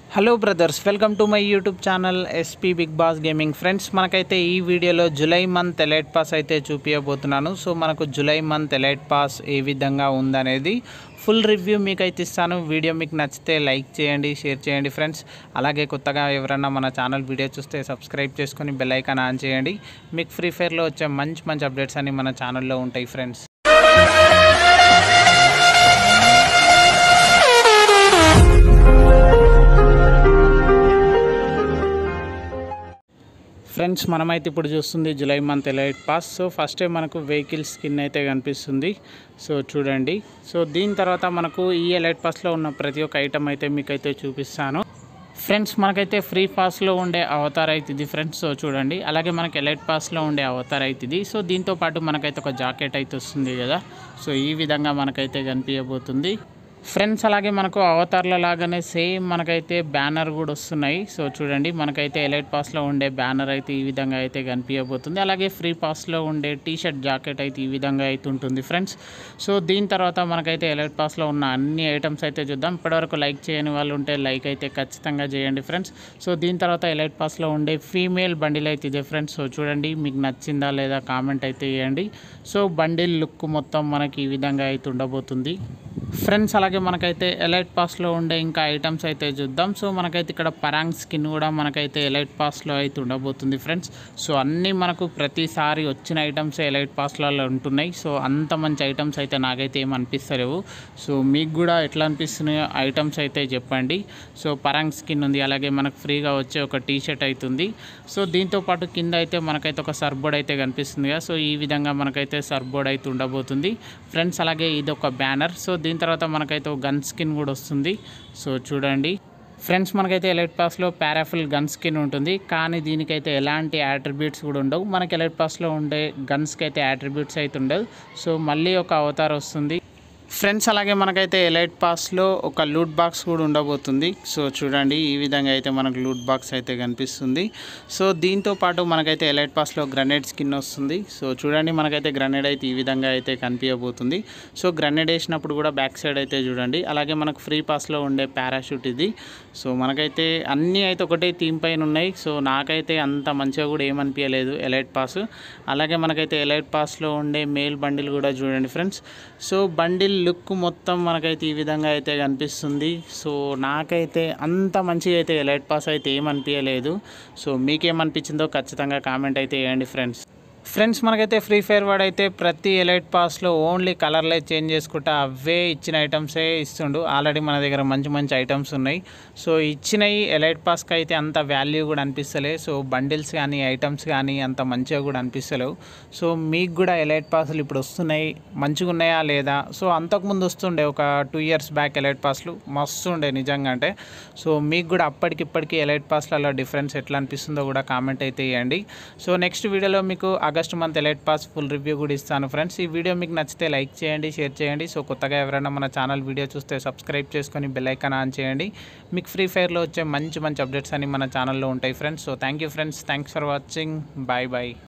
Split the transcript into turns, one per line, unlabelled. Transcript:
Hello brothers, welcome to my YouTube channel SP big boss gaming. Friends, మనకైతే ఈ వీడియోలో July month elite pass అయితే చూపించబోతున్నాను. So మనకు జూలై మంత్ ఎలైట్ పాస్ ఏ విధంగా ఉందనేది ఫుల్ రివ్యూ మీకైతే ఇస్తాను. వీడియో మీకు నచ్చితే లైక్ చేయండి, షేర్ చేయండి ఫ్రెండ్స్. అలాగే కొత్తగా ఎవరైనా మన ఛానల్ వీడియో చూస్తే సబ్స్క్రైబ్ చేసుకొని బెల్ ఐకాన్ ఆన్ చేయండి. మీకు ఫ్రీ ఫైర్లో వచ్చే మంచి అప్డేట్స్ అన్నీ మన ఛానల్లో ఉంటాయి ఫ్రెండ్స్. ఫ్రెండ్స్, మనమైతే ఇప్పుడు చూస్తుంది July month elite pass. So first మనకు వెహికల్ స్కిన్ అయితే కనిపిస్తుంది. సో చూడండి. సో దీని తర్వాత మనకు ఈ ఎలైట్ పాస్లో ఉన్న ప్రతి ఒక్క ఐటమ్ అయితే మీకైతే చూపిస్తాను ఫ్రెండ్స్. మనకైతే ఫ్రీ పాస్లో ఉండే అవతార్ అయితే ఇది ఫ్రెండ్స్. సో చూడండి. అలాగే మనకి ఎలైట్ పాస్లో ఉండే అవతార్ అయితే ఇది. సో దీంతో పాటు మనకైతే ఒక జాకెట్ అయితే వస్తుంది కదా. సో ఈ విధంగా మనకైతే కనిపించబోతుంది ఫ్రెండ్స్. అలాగే మనకు అవతార్ల లాగానే సేమ్ మనకైతే బ్యానర్ కూడా వస్తున్నాయి. సో చూడండి, మనకైతే ఎలైట్ పాస్లో ఉండే బ్యానర్ అయితే ఈ విధంగా అయితే కనిపించబోతుంది. అలాగే ఫ్రీ పాస్లో ఉండే టీషర్ట్, జాకెట్ అయితే ఈ విధంగా అయితే ఉంటుంది ఫ్రెండ్స్. సో దీని తర్వాత మనకైతే ఎలైట్ పాస్లో ఉన్న అన్ని ఐటమ్స్ అయితే చూద్దాం. ఇప్పటివరకు లైక్ చేయని వాళ్ళు ఉంటే లైక్ అయితే ఖచ్చితంగా చేయండి ఫ్రెండ్స్. సో దీని తర్వాత ఎలైట్ పాస్లో ఉండే ఫీమేల్ బండిల్ అయితే ఇదే ఫ్రెండ్స్. సో చూడండి, మీకు నచ్చిందా లేదా కామెంట్ అయితే చేయండి. సో బండిల్ లుక్ మొత్తం మనకి ఈ విధంగా అయితే ఉండబోతుంది ఫ్రెండ్స్. అలాగే మనకైతే ఎలైట్ పాస్లో ఉండే ఇంకా ఐటమ్స్ అయితే చూద్దాం. సో మనకైతే ఇక్కడ పరాంగ్ స్కిన్ కూడా మనకైతే ఎలైట్ పాస్లో అయితే ఉండబోతుంది ఫ్రెండ్స్. సో అన్నీ మనకు ప్రతిసారి వచ్చిన ఐటమ్స్ ఎలైట్ పాస్లలో ఉంటున్నాయి. సో అంత మంచి ఐటమ్స్ అయితే నాకైతే ఏమనిపిస్తలేవు. సో మీకు కూడా ఎట్లా అనిపిస్తున్నాయో ఐటమ్స్ అయితే చెప్పండి. సో పరాంగ్ స్కిన్ ఉంది, అలాగే మనకు ఫ్రీగా వచ్చే ఒక టీషర్ట్ అవుతుంది. సో దీంతోపాటు కింద అయితే మనకైతే ఒక సర్బోర్డ్ అయితే కనిపిస్తుంది కదా. సో ఈ విధంగా మనకైతే సర్బోర్డ్ అయితే ఉండబోతుంది ఫ్రెండ్స్. అలాగే ఇది ఒక బ్యానర్. సో దీని తర్వాత మనకైతే ఒక గన్ స్కిన్ కూడా వస్తుంది. సో చూడండి ఫ్రెండ్స్, మనకైతే ఎలైట్ పాస్లో పారాఫిల్ గన్ స్కిన్ ఉంటుంది, కానీ దీనికైతే ఎలాంటి యాట్రిబ్యూట్స్ కూడా ఉండవు. మనకి ఎలైట్ పాస్లో ఉండే గన్స్కి అయితే యాట్రిబ్యూట్స్ అయితే ఉండదు. సో మళ్ళీ ఒక అవతార్ వస్తుంది ఫ్రెండ్స్. అలాగే మనకైతే ఎలైట్ పాస్లో ఒక లూట్ బాక్స్ కూడా ఉండబోతుంది. సో చూడండి, ఈ విధంగా అయితే మనకు లూట్ బాక్స్ అయితే కనిపిస్తుంది. సో దీంతో పాటు మనకైతే ఎలైట్ పాస్లో గ్రనేడ్ స్కిన్ వస్తుంది. సో చూడండి, మనకైతే గ్రనేడ్ అయితే ఈ విధంగా అయితే కనిపించబోతుంది. సో గ్రనేడ్ వేసినప్పుడు కూడా బ్యాక్ సైడ్ అయితే చూడండి. అలాగే మనకు ఫ్రీ పాస్లో ఉండే పారాషూట్ ఇది. సో మనకైతే అన్నీ అయితే ఒకటే థీమ్ పైన ఉన్నాయి. సో నాకైతే అంత మంచిగా కూడా ఏమనిపించలేదు ఎలైట్ పాస్. అలాగే మనకైతే ఎలైట్ పాస్లో ఉండే మేల్ బండిల్ కూడా చూడండి ఫ్రెండ్స్. సో బండిల్ లుక్ మొత్తం మనకైతే ఈ విధంగా అయితే కనిపిస్తుంది. సో నాకైతే అంత మంచిగా అయితే ఎలైట్ పాస్ అయితే ఏమనిపించలేదు. సో మీకేమనిపించిందో ఖచ్చితంగా కామెంట్ అయితే చేయండి ఫ్రెండ్స్. మనకైతే ఫ్రీ ఫైర్ వాడు అయితే ప్రతి ఎలైట్ పాస్లో ఓన్లీ కలర్లే చేంజ్ చేసుకుంటా అవే ఇచ్చిన ఐటమ్సే ఇస్తుండు. ఆల్రెడీ మన దగ్గర మంచి ఐటమ్స్ ఉన్నాయి. సో ఇచ్చినవి ఎలైట్ పాస్కి అయితే అంత వాల్యూ కూడా అనిపిస్తలే. సో బండిల్స్ కానీ ఐటమ్స్ కానీ అంత మంచిగా కూడా అనిపిస్తలేవు. సో మీకు కూడా ఎలైట్ పాస్లు ఇప్పుడు వస్తున్నాయి, మంచిగా ఉన్నాయా లేదా? సో అంతకుముందు వస్తుండే ఒక 2 years బ్యాక్ ఎలైట్ పాస్లు మస్తు ఉండే నిజంగా. అంటే సో మీకు కూడా అప్పటికిప్పటికీ ఎలైట్ పాస్లలో డిఫరెన్స్ ఎట్లా అనిపిస్తుందో కూడా కామెంట్ అయితే చేయండి. సో నెక్స్ట్ వీడియోలో మీకు August month elite pass full review కూడా ఇస్తాను ఫ్రెండ్స్. ఈ వీడియో మీకు నచ్చితే లైక్ చేయండి, షేర్ చేయండి. సో కొత్తగా ఎవరైనా మన ఛానల్ వీడియో చూస్తే సబ్స్క్రైబ్ చేసుకొని బెల్ ఐకాన్ ఆన్ చేయండి. మీకు ఫ్రీ ఫైర్లో వచ్చే మంచి అప్డేట్స్ అన్ని మన ఛానల్లో ఉంటాయి friends. So thank you friends, thanks for watching. Bye.